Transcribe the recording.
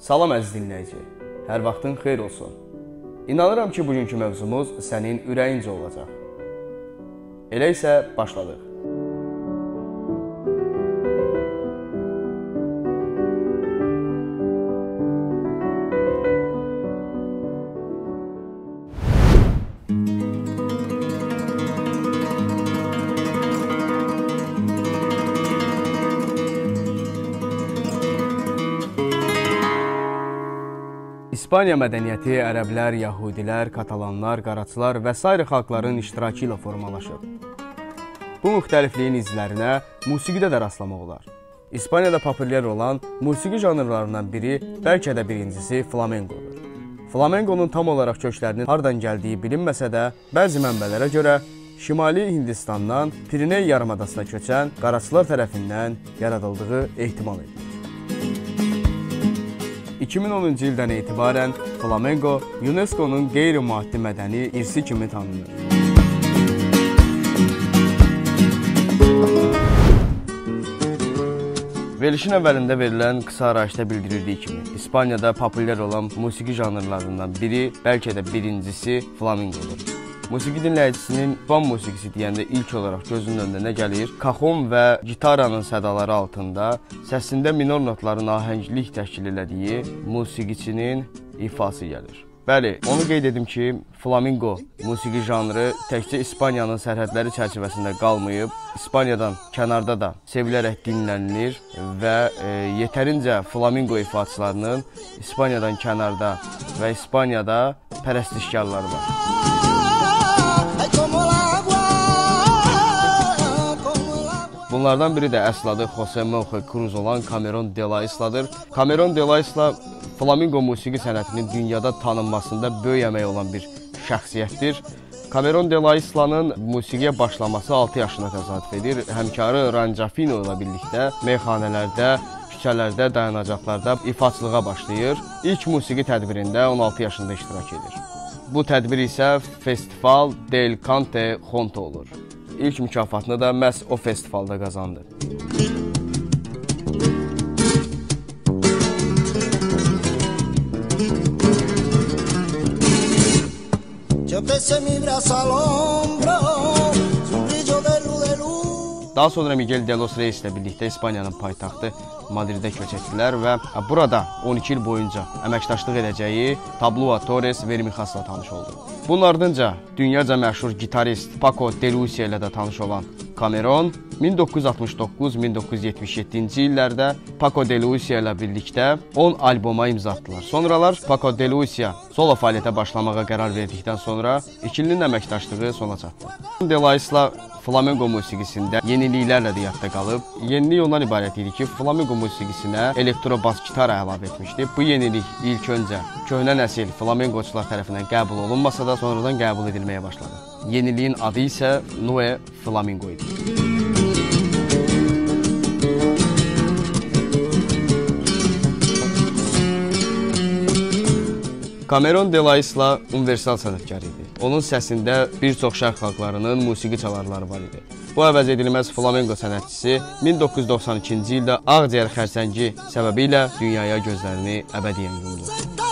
Salam əziz dinləyici, hər vaxtın xeyir olsun. İnanıram ki, bugünkü mövzumuz sənin ürəyincə olacaq. Elə isə başladıq. İspaniya mədəniyyəti ərəblər, yəhudilər, katalanlar, qaraçılar və sair xalqların iştirakı ilə formalaşıb. Bu müxtəlifliyin izlərinə musiqidə də rastlamaq olar. İspaniyada populyar olan musiqi janrlarından biri, bəlkə də birincisi flamenqodur. Flamenqonun tam olaraq köklərinin hardan gəldiyi bilinməsə də, bəzi mənbələrə görə Şimali Hindistandan Piriney yarımadasına köçən qaraçılar tərəfindən yaradıldığı ehtimal edilir. 2010-cu ildən etibarən flamenqo UNESCO-nun qeyri-maddi mədəni irsi kimi tanınır. Verilişin əvvəlində verilən qısa arayışda bildirildiyi kimi, İspaniyada populyar olan musiqi janrlarından biri, bəlkə də birincisi flamenqodur. Musiqi dinləyicisinin van musiqisi deyəndə ilk olaraq gözünün önünə nə gəlir? Kaxon və gitaranın sədaları altında səsində minor notların ahənglik təşkil elədiyi musiqiçinin ifası gəlir. Bəli, onu qeyd edim ki, flamenqo musiqi janrı təkcə İspaniyanın sərhədləri çərçivəsində qalmayıb, İspaniyadan kənarda da sevilərək dinlənilir və yetərincə flamenqo ifaçılarının İspaniyadan kənarda və İspaniyada pərəstişkarları var. Bunlardan biri də əsl adı José Manuel Cruz olan Cameron de la Isla'dır. Cameron de la Isla flamenqo musiqi sənətinin dünyada tanınmasında böyük əməyi olan bir şəxsiyyətdir. Cameron de la Isla'nın musiqiyə başlaması 6 yaşına təsadüf edir. Həmkarı Ranjafino ilə birlikdə meyxanələrdə, küçələrdə, dayanacaqlarda ifaçılığa başlayır. İlk musiqi tədbirində 16 yaşında iştirak edir. Bu tədbir isə Festival del Cante Jonto olur. İlk mükafatını da məhz o festivalda qazandı. Daha sonra Miguel de los Reyes ilə birlikdə İspaniyanın paytaxtı Madridə köç etdilər və burada 12 il boyunca əməkdaşlıq edəcəyi Pablo Torres Vermijas'la tanış oldu. Bunun ardınca dünyaca məşhur gitarist Paco de Lucia ilə də tanış olan Cameron 1969-1977-ci illərdə Paco de Lucia ilə birlikdə 10 alboma imza atdılar. Sonralar Paco de Lucia solo fəaliyyətə başlamağa qərar verdikdən sonra ikilinin əməkdaşlığı sona çatdı. De la Isla flamenqo musiqisində yeniliklərlə də yadda qalıb. Yenilik ondan ibarət idi ki, flamenqo musiqisinə elektro-bas gitara əlavə etmişdi. Bu yenilik ilk öncə köhnə nəsil flamenqoçular tərəfindən qəbul olunmasa da sonradan qəbul edilməyə başladı. Yeniliyin adı isə Nue Flamengo idi. Cameron de la Isla universal sənətkar idi. Onun səsində bir çox şərq xalqlarının musiqi çalarları var idi. Bu əvəz edilməz flamenqo sənətçisi 1992-ci ildə ağciyər xərçəngi səbəbilə dünyaya gözlərini əbədiyyən yumdu.